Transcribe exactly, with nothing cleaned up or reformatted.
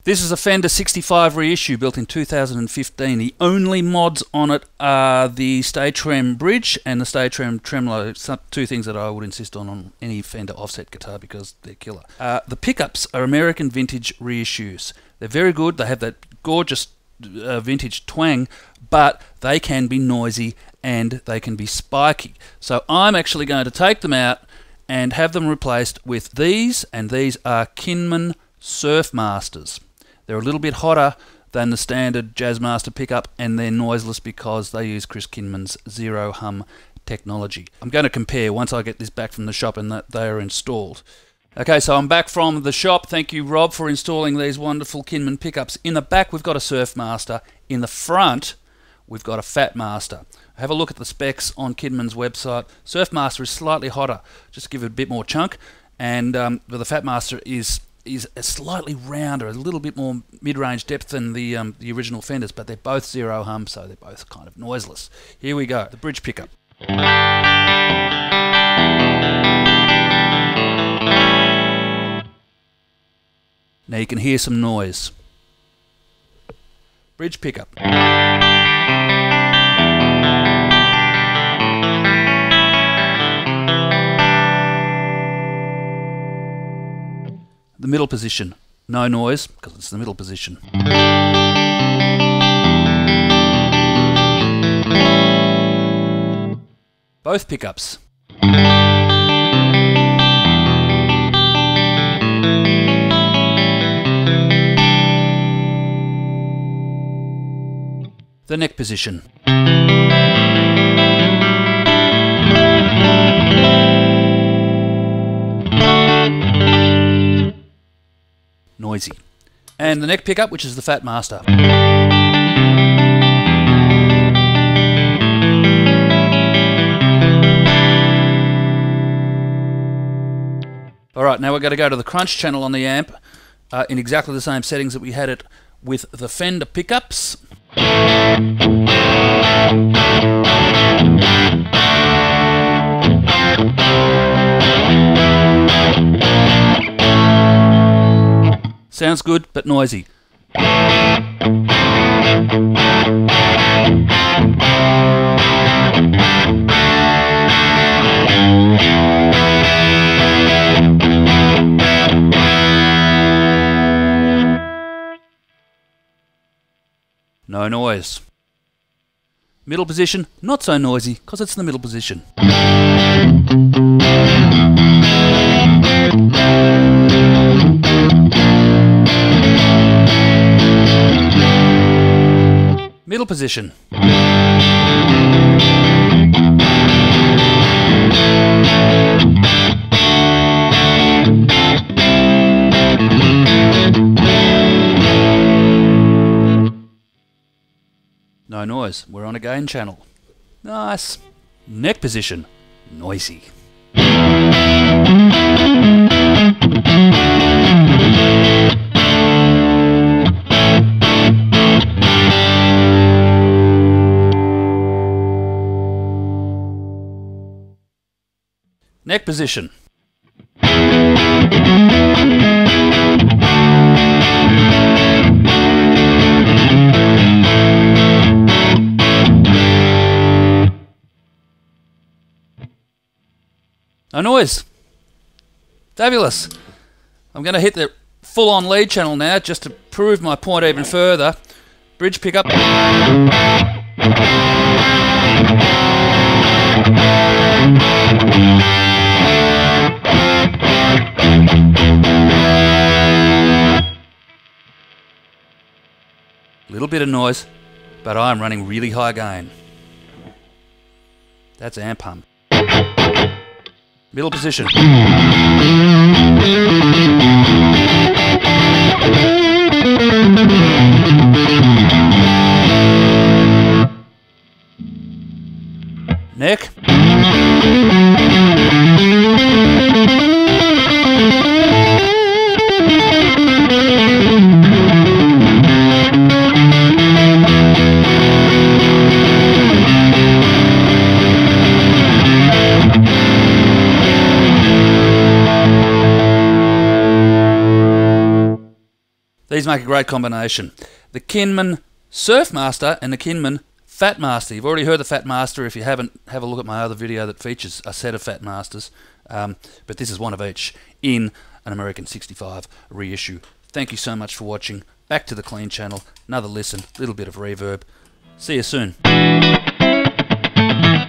This is a Fender sixty-five reissue built in two thousand fifteen. The only mods on it are the stage trem bridge and the stage trem tremolo, two things that I would insist on on any Fender offset guitar because they're killer. Uh, the pickups are American vintage reissues. They're very good. They have that gorgeous uh, vintage twang, but they can be noisy and they can be spiky. So I'm actually going to take them out and have them replaced with these, and these are Kinman SurfMasters. They're a little bit hotter than the standard Jazzmaster pickup, and they're noiseless because they use Chris Kinman's Zero-Hum technology. I'm going to compare once I get this back from the shop and that they are installed. Okay, so I'm back from the shop. Thank you, Rob, for installing these wonderful Kinman pickups. In the back, we've got a SurfMaster. In the front, we've got a FatMaster. Have a look at the specs on Kinman's website. SurfMaster is slightly hotter, just to give it a bit more chunk, and um, the FatMaster is is a slightly rounder, a little bit more mid-range depth than the um, the original Fenders, but they're both Zero-Hum, so they're both kind of noiseless. Here we go, the bridge pickup. Now you can hear some noise. Bridge pickup. The middle position, no noise because it's the middle position. Both pickups. The neck position. Noisy. And the neck pickup, which is the FatMaster. Alright, now we're going to go to the crunch channel on the amp uh, in exactly the same settings that we had it with the Fender pickups. Sounds good, but noisy. No noise. Middle position, not so noisy, because it's the middle position. Middle position. No noise. We're on a gain channel. Nice. Neck position. Noisy. Neck position. No noise. Fabulous. I'm going to hit the full-on lead channel now just to prove my point even further. Bridge pickup. Little bit of noise, but I'm running really high gain. That's amp hum. Middle position. Neck. These make a great combination. The Kinman SurfMaster and the Kinman FatMaster. You've already heard the FatMaster. If you haven't, have a look at my other video that features a set of FatMasters. Um, but this is one of each in an American sixty-five reissue. Thank you so much for watching. Back to the clean channel. Another listen, little bit of reverb. See you soon.